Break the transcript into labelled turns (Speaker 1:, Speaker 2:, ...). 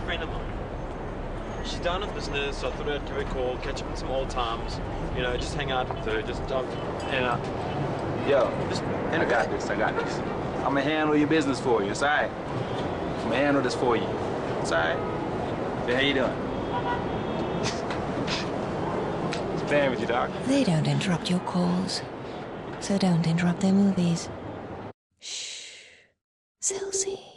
Speaker 1: friend of mine. She's down in business, so I thought I'd give her a call, catch up on some old times. You know, just hang out with her, just
Speaker 2: Yo,
Speaker 1: just
Speaker 2: I got this. I'm gonna handle your business for you. It's all right. I'm gonna handle this for you. It's all right. Then how you doing? It's playing with you, Doc.
Speaker 3: They don't interrupt your calls, so don't interrupt their movies. Shh. Silsey.